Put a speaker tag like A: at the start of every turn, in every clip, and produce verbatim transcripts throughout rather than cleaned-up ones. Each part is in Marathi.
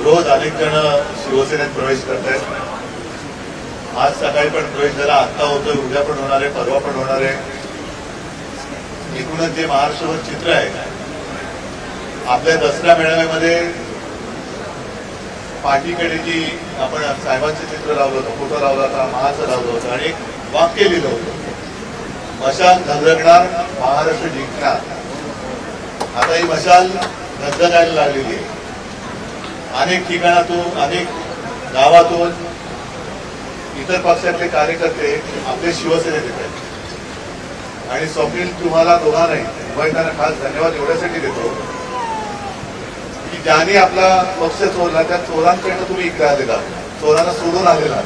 A: रोज अनेक जण शिवसेनेत प्रवेश करत आहेत. आज सकाळी पण प्रवेश झाला, आत्ता होतोय, उद्या पण होणार आहे, परवा पण होणार आहे. एकूणच जे महाराष्ट्रावर चित्र आहे, आपल्या दसरा मेळाव्यामध्ये पाठीकडे जी आपण साहेबांचं चित्र लावलं होतं, फोटो लावला होता, महाचं लावलं होतं आणि एक वाक्य लिहिलं होतं, मशाल धगधगणार, महाराष्ट्र जिंकणार. आता ही मशाल धगधगायला लागलेली आहे. अनेक ठिकाणातून, अनेक गावातून इतर पक्षातले कार्यकर्ते आपले शिवसेनेत येत आहेत. आणि स्वप्नील, तुम्हाला दोघांनाही उभयताना खास धन्यवाद एवढ्यासाठी देतो की ज्यांनी आपला पक्ष चोरला त्या चोरांकडनं तुम्ही इकडे आलेला, चोरांना सोडून आलेला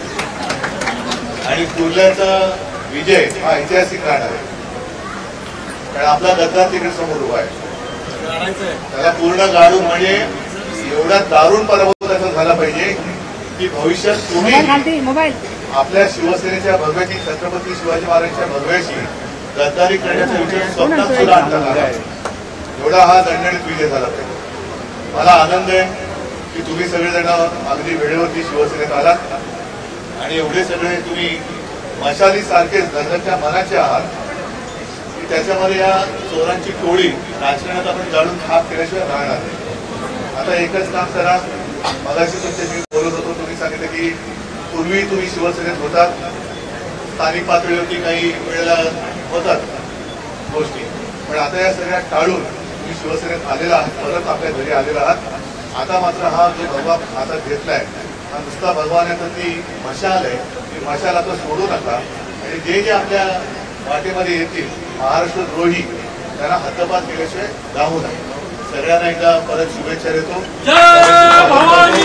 A: आणि कुर्ल्याचा विजय हा ऐतिहासिक राहणार आहे. कारण आपला गद्दार तिकडे समोर उभा आहे, त्याला पूर्ण गाडून म्हणजे एवढा दारुण पराभव त्याचा झाला पाहिजे की भविष्यात तुम्ही आपल्या शिवसेनेच्या भगव्याची, छत्रपती शिवाजी महाराजांच्या भगव्याची गद्दारी करण्याचा विचार स्वप्नात सुद्धा आणला आहे. एवढा हा दणदणीत विजय झाला पाहिजे. मला आनंद आहे की तुम्ही सगळेजण अगदी वेळेवरती शिवसेनेत आलात आणि एवढे सगळे तुम्ही मशाली सारखेच धगधगत्या मनाचे आहात की त्याच्यामध्ये या चोरांची टोळी राजकारणात आपण जाणून खाप केल्याशिवाय राहणार नाही. आता एकच काम करा, मगाशी तुमच्याशी बोलत होतो, तुम्ही सांगितलं की पूर्वी तुम्ही शिवसेनेत होतात, स्थानिक पातळीवरती काही वेळेला होतात गोष्टी, पण आता या सगळ्या टाळून तुम्ही शिवसेनेत आलेला आहात, परत आपल्या घरी आलेला आहात. आता मात्र हा जो भगवा हातात घेतलाय हा नुसता भगवानाचा ती मशाल आहे, ती मशाल आता सोडू नका. आणि जे जे आपल्या वाटेमध्ये येतील महाराष्ट्र द्रोही त्यांना हद्दपात केल्याशिवाय जाऊ नये. सगळ्यांना एकदा परत शुभेच्छा देतो.